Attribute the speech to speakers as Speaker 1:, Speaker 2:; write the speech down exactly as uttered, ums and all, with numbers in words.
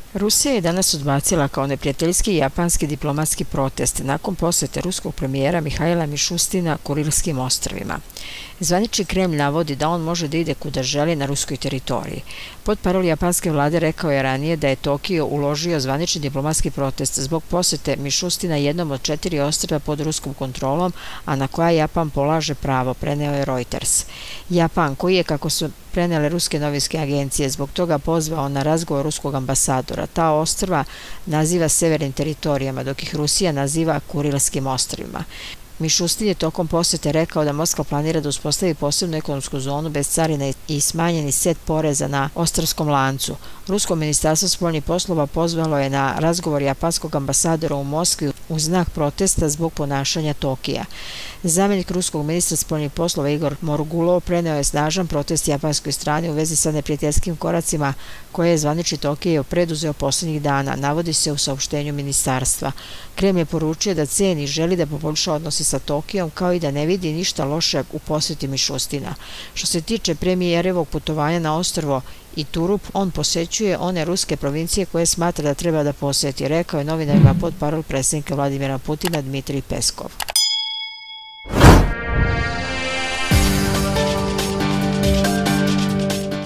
Speaker 1: Rusija je danas odbacila kao neprijateljski japanski diplomatski protest nakon posete ruskog premijera Mihajla Mišustina Kurilskim ostrvima. Zvanični Kremlj navodi da on može da ide kuda želi na ruskoj teritoriji. Portparol japanske vlade rekao je ranije da je Tokio uložio zvanični diplomatski protest zbog posete Mišustina jednom od četiri ostrva pod ruskom kontrolom, a na koja Japan polaže pravo, preneo je Reuters. Japan, koji je, kako su prenele ruske novinske agencije, zbog toga pozvao na razgovor ruskog ambasadora, ta ostrva naziva severnim teritorijama, dok ih Rusija naziva Kurilskim ostrvima. Mišustin je tokom posete rekao da Moskva planira da uspostavi posebnu ekonomsku zonu bez carina i smanjeni set poreza na ostrvskom lancu. Rusko ministarstvo spoljnih poslova pozvalo je na razgovor japanskog ambasadora u Moskvi u znak protesta zbog ponašanja Tokija. Zamenik ruskog ministra spoljnih poslova Igor Morgulov preneo je snažan protest japanskoj strani u vezi sa neprijateljskim koracima koje je zvanični Tokio preduzeo poslednjih dana, navodi se u saopštenju ministarstva. Kremlj je poručio da ceni i želi da poboljša odnose sa Tokijom, kao i da ne vidi ništa loše u poseti Mišustina. Što se tiče premijerevog putovanja na ostrvo Iturup, on posećuje one ruske provincije koje smatra da treba da poseti, rekao je novinarima portparol predsjednika Vladimira Putina Dmitrij Peskov.